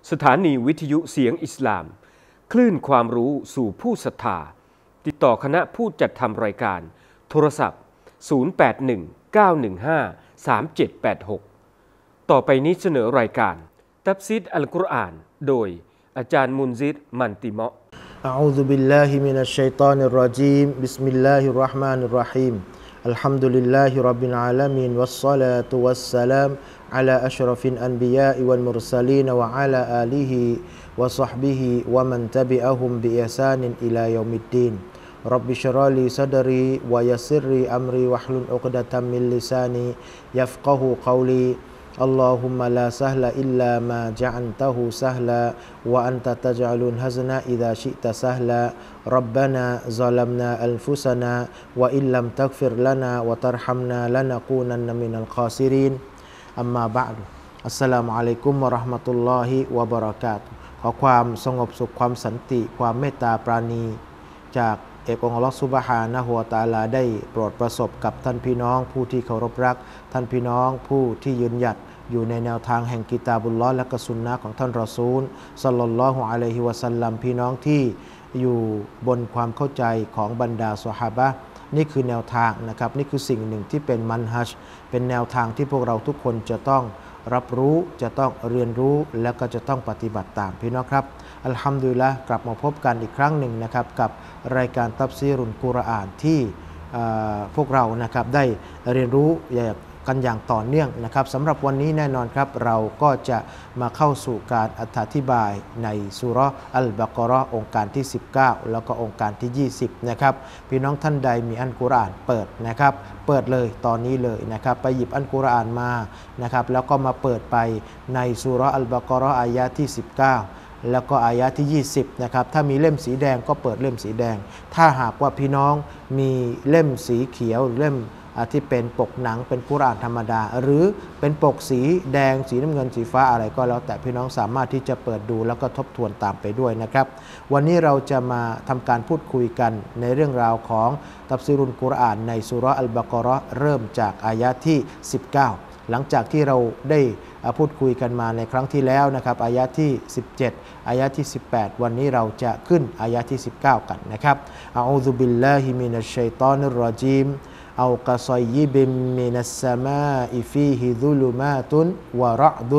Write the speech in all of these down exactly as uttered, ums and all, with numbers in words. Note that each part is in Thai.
สถานีวิทยุเสียงอิสลามคลื่นความรู้สู่ผู้ศรัทธาติดต่อคณะผู้จัดทำรายการโทรศัพท์ศูนย์ แปด หนึ่ง เก้า หนึ่ง ห้า สาม เจ็ด แปด หกต่อไปนี้เสนอรายการตัฟซีรอัลกุรอานโดยอาจารย์มุนซิรมันติเมาะห์อะอูซุบิลลาฮิมินัชชัยฏอนิรเราะญีมบิสมิลลาฮิรเราะห์มานิรเราะฮีมอัลฮัมดุลิลลาฮิร็อบบิลอาลามีนวัสศอลาตุวัสสลามอะลาอัชรฟิลอันบิยาอิวัลมุรซะลีนวะอะลาอาลิฮิวะศอฮบิฮิวะมันตะบิอะฮุมบิอิห์ซานินอิลายอมิดดีนร็อบบิชเราะลีซัดรีวะยัสซิรลีอัมรีวะฮลุลอุกดะตัมมินลิซานียัฟกะฮูกอลีاللهم لا سهل إلا ما جعلته سهلا وأنت تجعل الحزن إذا شئت سهلا ربنا ظلمنا أنفسنا وإن لم تغفر لنا وترحمنا لنكونن من الخاسرين أما بعد السلام عليكم ورحمة الله وبركاته ขอความสงบสุขความสันติความเมตตาปราณีจากเอกองค์อัลเลาะห์ซุบฮานะฮูวะตะอาลาได้โปรดประสบกับท่านพี่น้องผู้ที่เคารพรักท่านพี่น้องผู้ที่ยืนหยัดอยู่ในแนวทางแห่งกิตาบุลลอฮ์และก็สุนนะของท่านรอซูลศ็อลลัลลอฮุอะลัยฮิวะซัลลัมพี่น้องที่อยู่บนความเข้าใจของบรรดาซอฮาบะห์นี่คือแนวทางนะครับนี่คือสิ่งหนึ่งที่เป็นมันฮัจเป็นแนวทางที่พวกเราทุกคนจะต้องรับรู้จะต้องเรียนรู้และก็จะต้องปฏิบัติตามพี่น้องครับอัลฮัมดุลิลละห์กลับมาพบกันอีกครั้งหนึ่งนะครับกับรายการตัฟซีรุลกุรอานที่พวกเรานะครับได้เรียนรู้กันอย่างต่อเนื่องนะครับสำหรับวันนี้แน่นอนครับเราก็จะมาเข้าสู่การอธิบายในซูเราะห์อัลบะเกาะเราะห์องค์การที่สิบเก้าแล้วก็องค์การที่ยี่สิบนะครับพี่น้องท่านใดมีอัลกุรอานเปิดนะครับเปิดเลยตอนนี้เลยนะครับไปหยิบอัลกุรอานมานะครับแล้วก็มาเปิดไปในซูเราะห์อัลบะเกาะเราะห์อายะห์ที่สิบเก้าแล้วก็อายะห์ที่ยี่สิบนะครับถ้ามีเล่มสีแดงก็เปิดเล่มสีแดงถ้าหากว่าพี่น้องมีเล่มสีเขียวเล่มที่เป็นปกหนังเป็นกุรอานธรรมดาหรือเป็นปกสีแดงสีน้ำเงินสีฟ้าอะไรก็แล้วแต่พี่น้องสามารถที่จะเปิดดูแล้วก็ทบทวนตามไปด้วยนะครับวันนี้เราจะมาทำการพูดคุยกันในเรื่องราวของตัฟซีรุลกุรอานในซูเราะห์อัลบะเกาะเราะห์เริ่มจากอายะห์ที่สิบเก้าหลังจากที่เราได้พูดคุยกันมาในครั้งที่แล้วนะครับอายะห์ที่สิบเจ็ดอายะห์ที่สิบแปดวันนี้เราจะขึ้นอายะห์ที่สิบเก้ากันนะครับอะอูซุบิลลาฮิมินัชชัยฏอนิรเราะญีมأو كصيب من السماء فيه ظلمات ورعد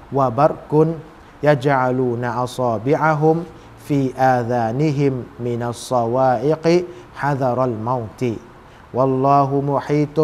وبرق يجعلون أصابعهم في آذانهم من الصواعق حذر الموت والله محيط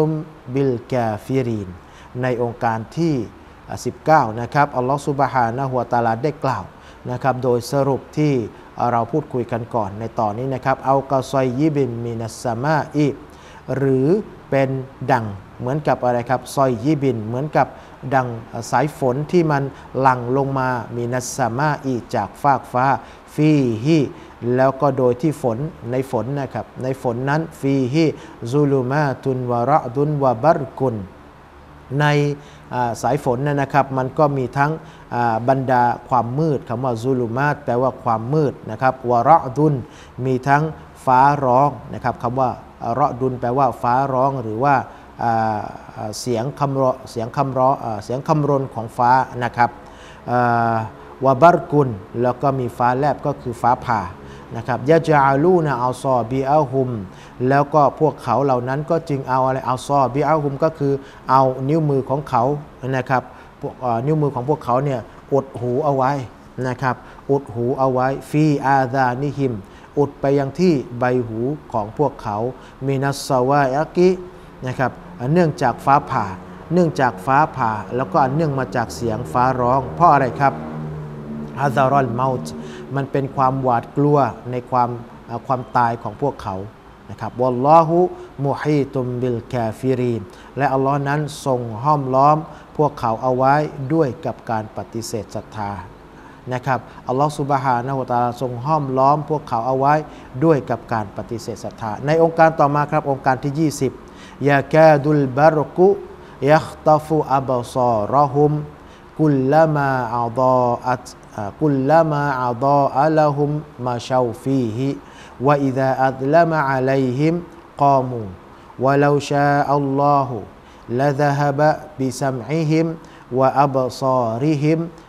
بالكافرين ในองค์การที่สิบเก้านะครับอัลลอฮฺซุบฮานะฮูวะตะอาลาได้กล่าวนะครับโดยสรุปที่เราพูดคุยกันก่อนในตอนนี้นะครับเอากะซอยยิบินมินัสสมาอีหรือเป็นดังเหมือนกับอะไรครับซอยยิบินเหมือนกับดังสายฝนที่มันหลั่งลงมามีนัสสมาอีจากฟากฟ้าฟีฮีแล้วก็โดยที่ฝนในฝนนะครับในฝนนั้นฟีฮีซุลูมาตุนวะเราะดุนวะบัรกุนในสายฝนนะครับมันก็มีทั้งบรรดาความมืดคำว่าซุลูมาตแปลว่าความมืดนะครับวะเราะดุนมีทั้งฟ้าร้องนะครับคำว่าเราะดุนแปลว่าฟ้าร้องหรือว่าเสียงคำร้องเสียงคำร้องเสียงคำรนของฟ้านะครับวะบัรกุนแล้วก็มีฟ้าแลบก็คือฟ้าผ่านะครับยะจาลูนะอัลซอบิอะฮุมแล้วก็พวกเขาเหล่านั้นก็จึงเอาอะไรอัลซอบิอะฮุมก็คือเอานิ้วมือของเขานะครับนิ้วมือของพวกเขาเนี่ยอุดหูเอาไว้นะครับอุดหูเอาไว้ฟีอาซานิฮิมอุดไปยังที่ใบหูของพวกเขามินัสซาวาอิกินะครับเนื่องจากฟ้าผ่าเนื่องจากฟ้าผ่าแล้วก็เนื่องมาจากเสียงฟ้าร้องเพราะอะไรครับฮะซารอลเมาต์มันเป็นความหวาดกลัวในความความตายของพวกเขานะครับวัลลอฮุมุฮีตุมบิลกาฟิรีนและอัลลอฮ์นั้นทรงห้อมล้อมพวกเขาเอาไว้ด้วยกับการปฏิเสธศรัทธานะครับอัลลอฮฺซุบฮานะฮูวะตะอาลาทรงห้อมล้อมพวกเขาเอาไว้ด้วยกับการปฏิเสธศรัทธาในองค์การต่อมาครับองค์การที่ยี่สิบยาแกดุลบารกุยัคตฟุอับซอรอฮุมกุลละมาอัฎออัตกุลละมาอัฎออะละฮุมมาชาวฟีฮิวะอิซาอัฎละมะอะลัยฮิมกามูวะลาชาอัลลอฮุละซะฮะบะบิซัมอิฮิมวะอับซาริฮิม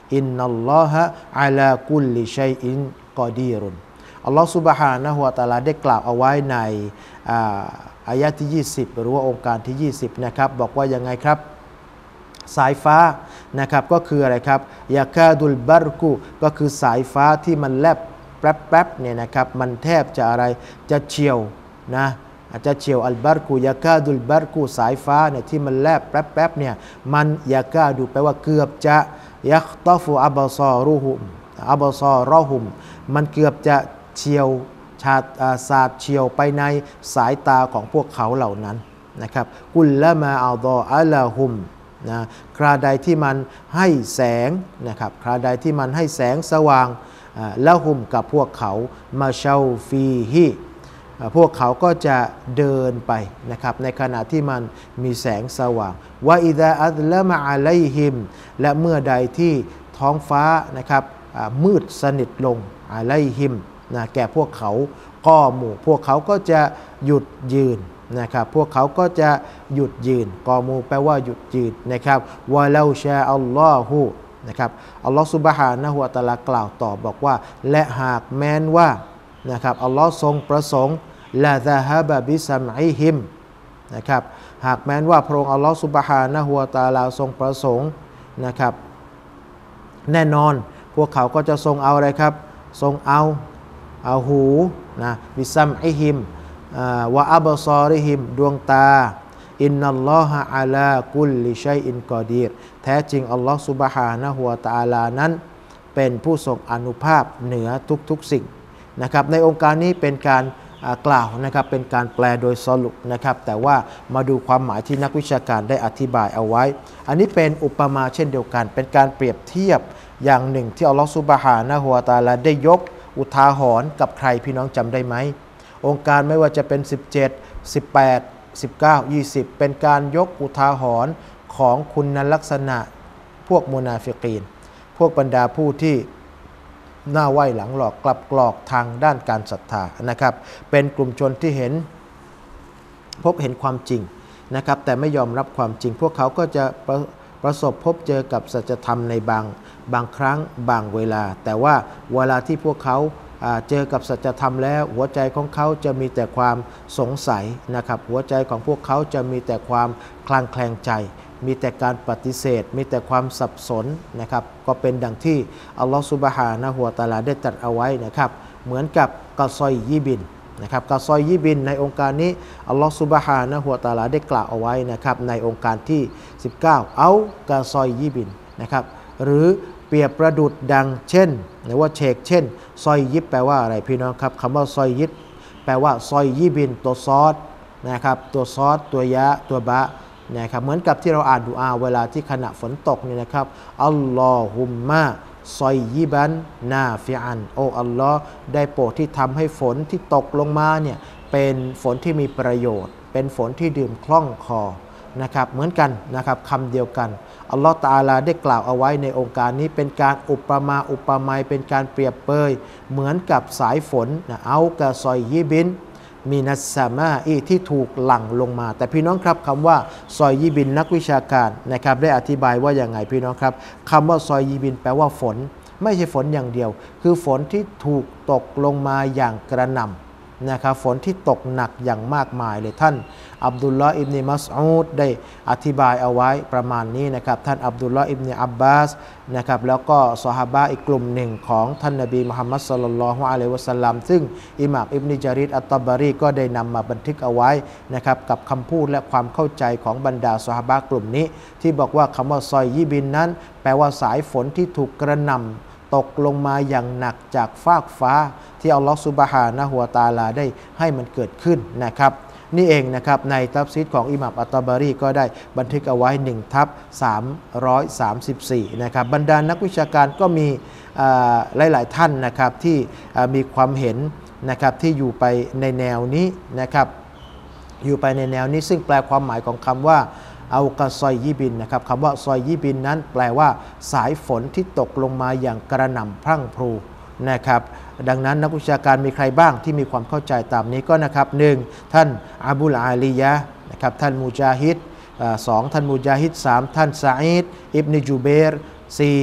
อินนัลลอฮะอะลากุลลิชัยอินกอดีรุนอัลลอฮฺซุบฮานะฮูวะตะอาลาได้กล่าวเอาไว้ในอายะที่ยี่สิบหรือว่าองค์การที่ยี่สิบนะครับบอกว่ายังไงครับสายฟ้านะครับก็คืออะไรครับยากาดุลบารกุก็คือสายฟ้าที่มันแลบแป๊บๆเนี่ยนะครับมันแทบจะอะไรจะเฉียวนะอาจจะเฉียวอัลบารกุยากาดุลบารกุสายฟ้าเนี่ยที่มันแลบแป๊บๆเนี่ยมันยากาดูแปลว่าเกือบจะยักตอฟูอับซอรุฮุมอับซอรอฮุมมันเกือบจะเฉียวชาดสาดเฉียวไปในสายตาของพวกเขาเหล่านั้นนะครับกุลละมาอัลดออัลาฮุมนะคราใดที่มันให้แสงนะครับคราใดที่มันให้แสงสว่างละหุมกับพวกเขามาเชาฟีฮีพวกเขาก็จะเดินไปนะครับในขณะที่มันมีแสงสว่างวะอิดะอัลละมะอะลัยฮิมและเมื่อใดที่ท้องฟ้านะครับมืดสนิทลงอะลัยฮิมนะแก่พวกเขาก็หมู่พวกเขาก็จะหยุดยืนนะครับพวกเขาก็จะหยุดยืนกอมูแปลว่าหยุดยืนนะครับวะลาชาอัลลอฮุนะครับอัลลอฮฺซุบฮานะฮูวะตะอาลากล่าวต่อบอกว่าและหากแม้นว่านะครับอัลลอฮ์ทรงประสงค์ละซะฮะบะบิซัมอิฮิมนะครับหากแม้นว่าพระองค์อัลลอฮ์ซุบฮานะฮูวะตะอาลาทรงประสงค์นะครับแน่นอนพวกเขาก็จะทรงเอาอะไรครับทรงเอาเอาหูนะบิซัมอิฮิมวะอับซอริฮิมดวงตาอินนัลลอฮะอะลากุลลิชัยอินกอดีรแท้จริงอัลลอฮฺซุบฮานะฮูวะตะอาลานั้นเป็นผู้ทรงอานุภาพเหนือทุกๆสิ่งนะครับในองค์การนี้เป็นการกล่าวนะครับเป็นการแปลโดยสรุปนะครับแต่ว่ามาดูความหมายที่นักวิชาการได้อธิบายเอาไว้อันนี้เป็นอุปมาเช่นเดียวกันเป็นการเปรียบเทียบอย่างหนึ่งที่อัลลอฮฺซุบฮานะฮูวะตะอาลาได้ยกอุทาหรณ์กับใครพี่น้องจำได้ไหมองค์การไม่ว่าจะเป็นสิบเจ็ด สิบแปด สิบเก้า ยี่สิบเป็นการยกอุทาหรณ์ของคุณลักษณะพวกมุนาฟิกีนพวกบรรดาผู้ที่หน้าไหว้หลังหลอกกลับกรอกทางด้านการศรัทธานะครับเป็นกลุ่มชนที่เห็นพบเห็นความจริงนะครับแต่ไม่ยอมรับความจริงพวกเขาก็จะประประสบพบเจอกับสัจธรรมในบางบางครั้งบางเวลาแต่ว่าเวลาที่พวกเขาเจอกับสัจธรรมแล้วหัวใจของเขาจะมีแต่ความสงสัยนะครับหัวใจของพวกเขาจะมีแต่ความคลางแคลงใจมีแต่การปฏิเสธมีแต่ความสับสนนะครับก็เป็นดังที่อัลลอฮฺซุบฮานะฮูวะตะอาลาได้ตรัสเอาไว้นะครับเหมือนกับกะซอยยีบินนะครับกะซอยยีบินในองค์การนี้อัลลอฮฺซุบฮานะฮูวะตะอาลาได้กล่าวเอาไว้นะครับในองค์การที่สิบเก้าเอากะซอยยีบินนะครับหรือเปรียบประดุดดังเช่นหรือว่าเชกเช่นซอยยิบแปลว่าอะไรพี่น้องครับคำว่าซอยยิบแปลว่าซอยยีบินตัวซอสนะครับตัวซอสตัวยะตัวบะนะครับเหมือนกับที่เราอ่านดุอาเวลาที่ขณะฝนตกนี่นะครับอัลลอฮุมมะซอยยิบันนาฟิอันโอ้อัลลอฮ์ได้โปรดที่ทำให้ฝนที่ตกลงมาเนี่ยเป็นฝนที่มีประโยชน์เป็นฝนที่ดื่มคล่องคอนะครับเหมือนกันนะครับคำเดียวกันอัลลอฮฺตะอาลาได้กล่าวเอาไว้ในองค์การนี้เป็นการอุปมาอุปไมยเป็นการเปรียบเปยเหมือนกับสายฝนนะเอากะซอยยิบินมีนัสซามาอีที่ถูกหลั่งลงมาแต่พี่น้องครับคำว่าซอยยิบินนักวิชาการนะครับได้อธิบายว่าอย่างไงพี่น้องครับคำว่าซอยยิบินแปลว่าฝนไม่ใช่ฝนอย่างเดียวคือฝนที่ถูกตกลงมาอย่างกระหน่ำนะครับฝนที่ตกหนักอย่างมากมายเลยท่านอับดุลลอฮ์อิบนุมัสอูดได้อธิบายเอาไว้ประมาณนี้นะครับท่านอับดุลลอฮ์อิบนุอับบาสนะครับแล้วก็ซอฮาบะห์อีกกลุ่มหนึ่งของท่านนบีมุฮัมมัดศ็อลลัลลอฮุอะลัยฮิวะซัลลัมซึ่งอิหม่ามอิบนุญะรีรอัตตะบารีก็ได้นำมาบันทึกเอาไว้นะครับกับคำพูดและความเข้าใจของบรรดาซอฮาบะห์กลุ่มนี้ที่บอกว่าคำว่าซอยยิบินนั้นแปลว่าสายฝนที่ถูกกระหน่ำตกลงมาอย่างหนักจากฟากฟ้าที่อัลลอฮฺซุบฮานะฮูวะตะอาลาได้ให้มันเกิดขึ้นนะครับนี่เองนะครับในตัฟซีรของอิหม่ามอัตตะบารีก็ได้บันทึกเอาไว้หนึ่งทับสามร้อยสามสิบสี่นะครับบรรดานักวิชาการก็มีหลายๆท่านนะครับที่มีความเห็นนะครับที่อยู่ไปในแนวนี้นะครับอยู่ไปในแนวนี้ซึ่งแปลความหมายของคำว่าเอากะซอยยิบินนะครับคำว่าซอยยิบินนั้นแปลว่าสายฝนที่ตกลงมาอย่างกระหน่ำพรั่งพรูนะครับดังนั้นนักวิชาการมีใครบ้างที่มีความเข้าใจตามนี้ก็นะครับหนึ่งท่านอบูลอาลียะนะครับท่านมูจาฮิดสองท่านมูจาฮิดสามท่านซะอีดอิบนุจูเบรสี่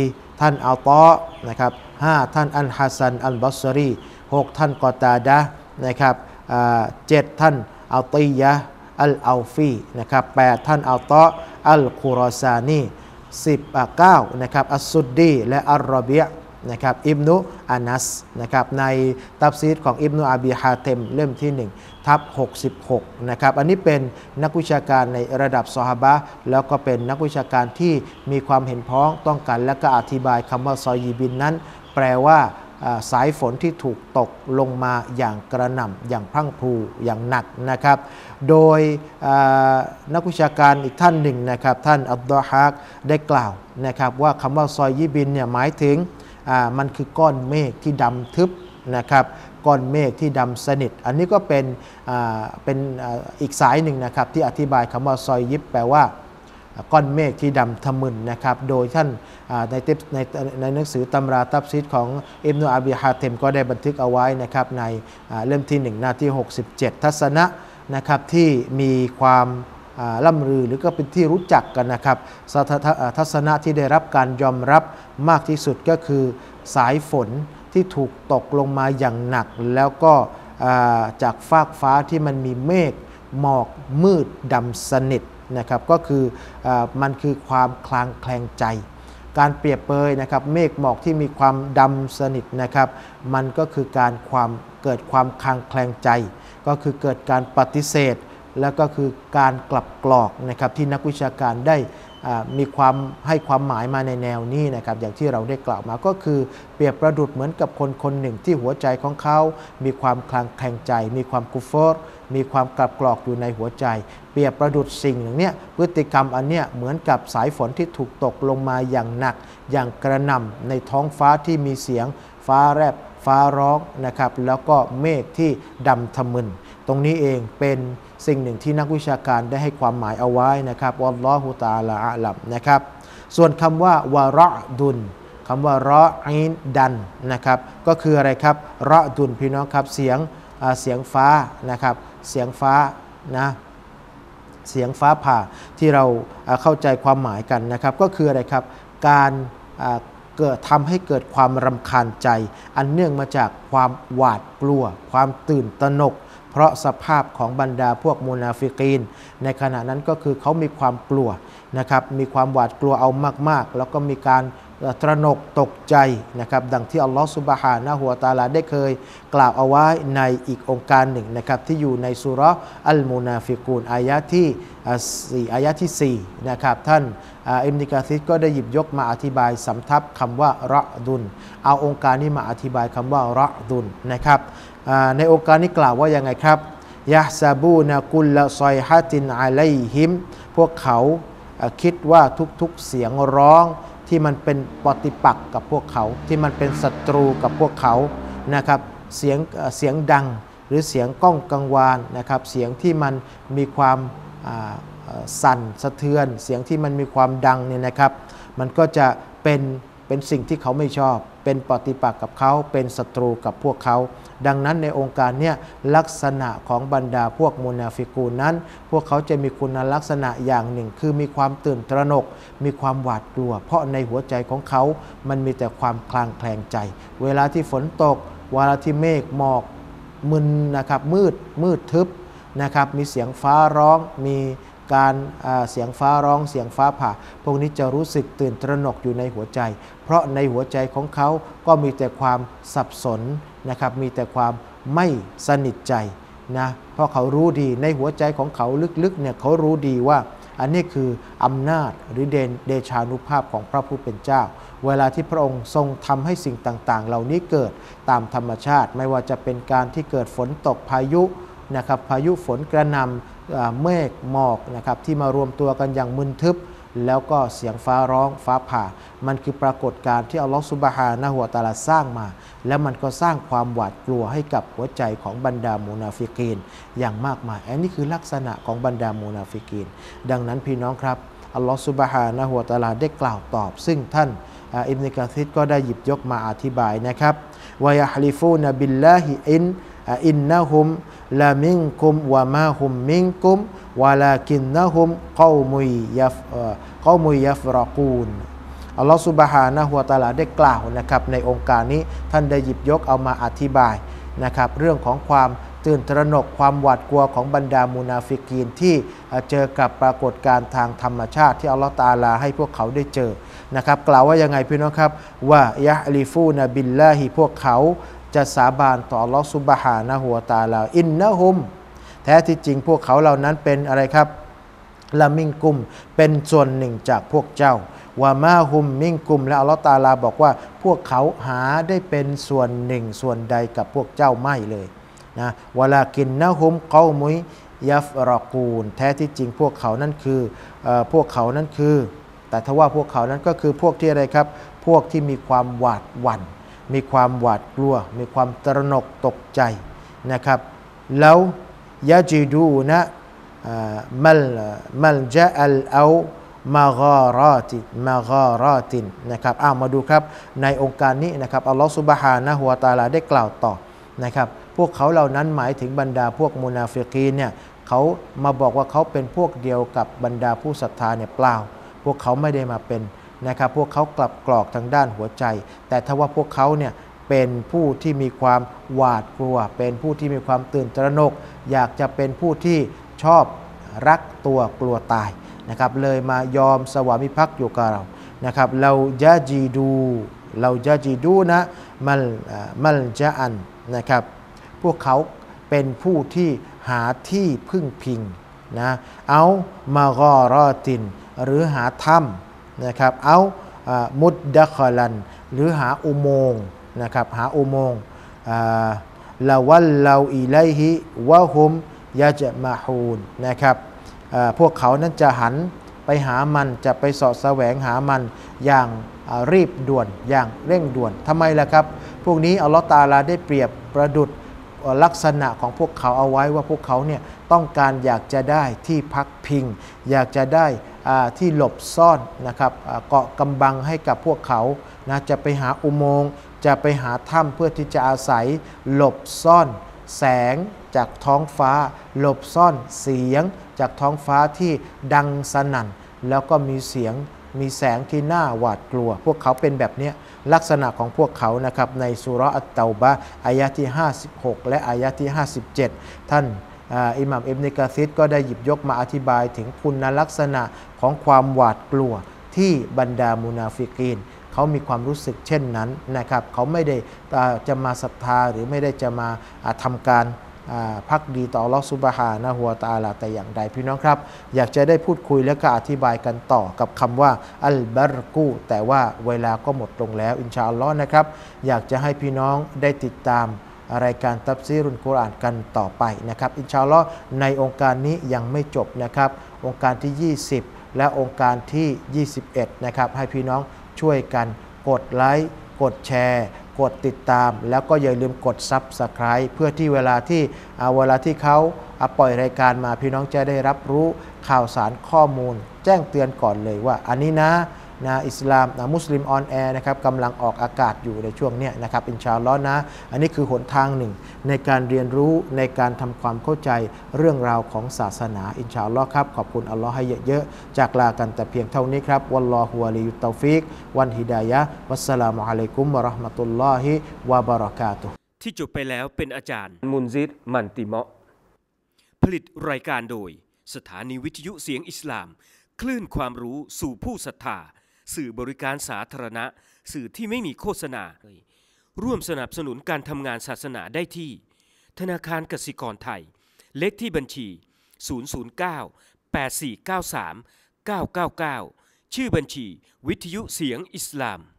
ท่านอัลตอนะครับห้าท่านอันฮัสซันอัลบัศรีหกท่านกอตาดะนะครับเจ็ดท่านอัลตียะอัลอาฟีนะครับแปดท่านอัลตออัลคุรอซานีสิบเก้านะครับอัสซุดดีและอัลรอบียะนะครับอิบนุอานัสนะครับในตัฟซีรของอิบนุอาบีฮาเต็มเล่มที่หนึ่งทับหกสิบหกนะครับอันนี้เป็นนักวิชาการในระดับซอฮาบะห์แล้วก็เป็นนักวิชาการที่มีความเห็นพ้องต้องกันและก็อธิบายคำว่าซอยีบินนั้นแปลว่าสายฝนที่ถูกตกลงมาอย่างกระหน่ำอย่างพรั่งพรูอย่างหนักนะครับโดยนักวิชาการอีกท่านหนึ่งนะครับท่านอับดุลฮากได้กล่าวนะครับว่าคำว่าซอยีบินเนี่ยหมายถึงมันคือก้อนเมฆที่ดำทึบนะครับก้อนเมฆที่ดำสนิทอันนี้ก็เป็นเป็นอีกสายหนึ่งนะครับที่อธิบายคำว่าซอยยิบแปลว่าก้อนเมฆที่ดำทะมึนนะครับโดยท่านในในในหนังสือตำราตัฟซีรของอิบนุอาบีฮาเต็มก็ได้บันทึกเอาไว้นะครับในเล่มที่หนึ่งหน้าที่หกสิบเจ็ดทัศนะนะครับที่มีความล่ำลือหรือก็เป็นที่รู้จักกันนะครับทัศนะที่ได้รับการยอมรับมากที่สุดก็คือสายฝนที่ถูกตกลงมาอย่างหนักแล้วก็จากฟากฟ้าที่มันมีเมฆหมอกมืดดำสนิทนะครับก็คืออมันคือความคลางแคลงใจการเปรียบเปยนะครับเมฆหมอกที่มีความดำสนิทนะครับมันก็คือการความเกิดความคลางแคลงใจก็คือเกิดการปฏิเสธแล้วก็คือการกลับกรอกนะครับที่นักวิชาการได้มีความให้ความหมายมาในแนวนี้นะครับอย่างที่เราได้กล่าวมาก็คือเปรียบประดุจเหมือนกับคนคนหนึ่งที่หัวใจของเขามีความคลางแคลงใจมีความกุฟรมีความกลับกรอกอยู่ในหัวใจเปรียบประดุจสิ่งหนึ่งเนี้ยพฤติกรรมอันเนี้ยเหมือนกับสายฝนที่ถูกตกลงมาอย่างหนักอย่างกระหน่ำในท้องฟ้าที่มีเสียงฟ้าแลบฟ้าร้องนะครับแล้วก็เมฆที่ดำทะมึนตรงนี้เองเป็นสิ่งหนึ่งที่นักวิชาการได้ให้ความหมายเอาไว้นะครับวัลลอฮุตะอาลาอะลัมนะครับส่วนคำว่าวะเราะดุนคำว่ารออินดันนะครับก็คืออะไรครับเราะดุนพี่น้องครับเสียงเสียงฟ้านะครับเสียงฟ้านะเสียงฟ้าผ่าที่เราเข้าใจความหมายกันนะครับก็คืออะไรครับการเกิดทำให้เกิดความรำคาญใจอันเนื่องมาจากความหวาดกลัวความตื่นตระหนกเพราะสภาพของบรรดาพวกมุนาฟิกีนในขณะนั้นก็คือเขามีความกลัวนะครับมีความหวาดกลัวเอามากๆแล้วก็มีการตระหนกตกใจนะครับดังที่อัลลอฮฺซุบฮานะฮูวะตะอาลาได้เคยกล่าวเอาไว้ในอีกองค์การหนึ่งนะครับที่อยู่ในซูเราะห์อัลมุนาฟิกูนอายะที่สี่อายะที่สี่นะครับท่านอิบนุกะซีรก็ได้หยิบยกมาอธิบายสำทับคำว่าเราะดุนเอาองค์การนี้มาอธิบายคำว่าเราะดุนนะครับในองค์การนี้กล่าวว่ายังไงครับยะซาบูนะกุลละซอยฮะตินอะลัยฮิมพวกเขาคิดว่าทุกๆเสียงร้องที่มันเป็นปฏิปักษ์กับพวกเขาที่มันเป็นศัตรูกับพวกเขานะครับเสียงเสียงดังหรือเสียงก้องกังวานนะครับเสียงที่มันมีความสั่นสะเทือนเสียงที่มันมีความดังเนี่ยนะครับมันก็จะเป็นเป็นสิ่งที่เขาไม่ชอบเป็นปฏิปักษ์กับเขาเป็นศัตรูกับพวกเขาดังนั้นในองค์การเนี่ยลักษณะของบรรดาพวกมุนาฟิกูนนั้นพวกเขาจะมีคุณลักษณะอย่างหนึ่งคือมีความตื่นตระหนกมีความหวาดกลัวเพราะในหัวใจของเขามันมีแต่ความคลางแคลงใจเวลาที่ฝนตกเวลาที่เมฆหมอกมึนนะครับมืดมืดทึบนะครับมีเสียงฟ้าร้องมีการเสียงฟ้าร้องเสียงฟ้าผ่าพวกนี้จะรู้สึกตื่นตระหนกอยู่ในหัวใจเพราะในหัวใจของเขาก็มีแต่ความสับสนนะครับมีแต่ความไม่สนิทใจนะเพราะเขารู้ดีในหัวใจของเขาลึกๆเนี่ยเขารู้ดีว่าอันนี้คืออำนาจหรือเดเดชานุภาพของพระผู้เป็นเจ้าเวลาที่พระองค์ทรงทำให้สิ่งต่างๆเหล่านี้เกิดตามธรรมชาติไม่ว่าจะเป็นการที่เกิดฝนตกพายุนะครับพายุฝนกระหน่ำเมฆหมอกนะครับที่มารวมตัวกันอย่างมึนทึบแล้วก็เสียงฟ้าร้องฟ้าผ่ามันคือปรากฏการณ์ที่อัลลอฮฺซุบฮานะฮูวะตะอาลาสร้างมาแล้วมันก็สร้างความหวาดกลัวให้กับหัวใจของบรรดามุนาฟิกีนอย่างมากมายอันนี้คือลักษณะของบรรดามุนาฟิกีนดังนั้นพี่น้องครับอัลลอฮฺซุบฮานะฮูวะตะอาลาได้กล่าวตอบซึ่งท่านอิบนุกะซีรก็ได้หยิบยกมาอธิบายนะครับวะยะฮลิฟูนบิลลาฮิอินอินนะฮุมลามิงกุมวะมาฮุมมิงกุมวะลากินนะฮุมกอมุยยัฟกอมุยยัฟรอกูนอัลลอฮฺซุบฮานะฮูวะตะอาลาได้กล่าวนะครับในองค์การนี้ท่านได้หยิบยกเอามาอธิบายนะครับเรื่องของความตื่นตระหนกความหวาดกลัวของบรรดามุนาฟิกีนที่เจอกับปรากฏการณ์ทางธรรมชาติที่อัลลอฮฺตะอาลาให้พวกเขาได้เจอนะครับกล่าวว่ายังไงพี่น้องครับว่ายะลิฟูนบิลลาฮิพวกเขาจะสาบานต่ออัลลอฮฺซุบฮานะฮูวะตะอาลาอินนะฮุมแท้ที่จริงพวกเขาเหล่านั้นเป็นอะไรครับละมิงกุมเป็นส่วนหนึ่งจากพวกเจ้าวามาฮุมมิงกุมและอัลลอฮฺตะอาลาบอกว่าพวกเขาหาได้เป็นส่วนหนึ่งส่วนใดกับพวกเจ้าไม่เลยนะวะลากินนะฮุมกอมุยยัฟรอกูนแท้ที่จริงพวกเขานั้นคือเอ่อพวกเขานั้นคือแต่ถ้าว่าพวกเขานั้นก็คือพวกที่อะไรครับพวกที่มีความหวาดหวั่นมีความหวาดกลัวมีความตระหนกตกใจนะครับแล้วยะจิดูนะมัลมัลจะอัลเอามากอรอติมากอรอตินนะครับอ้าวมาดูครับในองค์การนี้นะครับอัลลอฮฺซุบฮานะฮูวะตะอาลาได้กล่าวต่อนะครับพวกเขาเหล่านั้นหมายถึงบรรดาพวกมุนาฟิกีนเนี่ยเขามาบอกว่าเขาเป็นพวกเดียวกับบรรดาผู้ศรัทธาเนี่ยเปล่าพวกเขาไม่ได้มาเป็นนะครับพวกเขากลับกรอกทางด้านหัวใจแต่ถ้าว่าพวกเขาเนี่ยเป็นผู้ที่มีความหวาดกลัวเป็นผู้ที่มีความตื่นตระหนกอยากจะเป็นผู้ที่ชอบรักตัวกลัวตายนะครับเลยมายอมสวามิภักดิ์อยู่กับเรานะครับเรายะจีดูเรายะจีดูนะมัลมัลจะอันนะครับพวกเขาเป็นผู้ที่หาที่พึ่งพิงนะเอามากอรอตินหรือหาถ้ำนะครับเอามุดดะคอลันหรือหาอุโมงค์นะครับหาอุโมงค์ละวัลลาอิไลฮิวะฮุมยะจะมาฮูนนะครับพวกเขานั้นจะหันไปหามันจะไปเสาะแสวงหามันอย่างรีบด่วนอย่างเร่งด่วนทำไมล่ะครับพวกนี้อัลลอฮฺตะอาลาได้เปรียบประดุจลักษณะของพวกเขาเอาไว้ว่าพวกเขาเนี่ยต้องการอยากจะได้ที่พักพิงอยากจะได้ที่หลบซ่อนนะครับเกาะกำบังให้กับพวกเขานะจะไปหาอุโมงค์จะไปหาถ้ำเพื่อที่จะอาศัยหลบซ่อนแสงจากท้องฟ้าหลบซ่อนเสียงจากท้องฟ้าที่ดังสนั่นแล้วก็มีเสียงมีแสงที่น่าหวาดกลัวพวกเขาเป็นแบบนี้ลักษณะของพวกเขานะครับในซูเราะห์อัตเตาบะห์อายะห์ที่ห้าสิบหกและอายะห์ที่ห้าสิบเจ็ดท่านอิหม่ามอิบนุกะซีรก็ได้หยิบยกมาอธิบายถึงคุณลักษณะของความหวาดกลัวที่บรรดามุนาฟิกีนเขามีความรู้สึกเช่นนั้นนะครับเขาไม่ได้จะมาศรัทธาหรือไม่ได้จะมาทำการภักดีต่ออัลลอฮฺซุบฮานะฮูวะตะอาลาแต่อย่างใดพี่น้องครับอยากจะได้พูดคุยและก็อธิบายกันต่อกับคำว่าอัลบารกูแต่ว่าเวลาก็หมดลงแล้วอินชาอัลลอฮ์นะครับอยากจะให้พี่น้องได้ติดตามรายการตัฟซีรุลกุรอานกันต่อไปนะครับอินชาอัลลอฮ์ในองค์การนี้ยังไม่จบนะครับองค์การที่ยี่สิบและองค์การที่ยี่สิบเอ็ดนะครับให้พี่น้องช่วยกันกดไลค์กดแชร์กดติดตามแล้วก็อย่าลืมกด ซับสไครบ์ เพื่อที่เวลาที่เวลาที่เขาปล่อยรายการมาพี่น้องจะได้รับรู้ข่าวสารข้อมูลแจ้งเตือนก่อนเลยว่าอันนี้นะนะอิสลามนะมุสลิมออนแอร์นะครับกำลังออกอากาศอยู่ในช่วงนี้นะครับอินชาอัลลอฮ์นะอันนี้คือหนทางหนึ่งในการเรียนรู้ในการทำความเข้าใจเรื่องราวของศาสนาอินชาอัลลอฮ์ครับขอบคุณอัลลอฮ์ให้เยอะๆจากลากันแต่เพียงเท่านี้ครับวัลลอฮุวะลียุตตอฟิกวันฮิดายะฮ์วัสสลามุอะลัยกุมวะเราะห์มะตุลลอฮิวะบะเราะกาตุฮ์ที่จบไปแล้วเป็นอาจารย์มุนซิรมันติเมาะผลิตรายการโดยสถานีวิทยุเสียงอิสลามคลื่นความรู้สู่ผู้ศรัทธาสื่อบริการสาธารณะสื่อที่ไม่มีโฆษณาร่วมสนับสนุนการทำงานศาสนาได้ที่ธนาคารกสิกรไทยเลขที่บัญชีศูนย์ ศูนย์ เก้า แปด สี่ เก้า สาม เก้า เก้า เก้าชื่อบัญชีวิทยุเสียงอิสลาม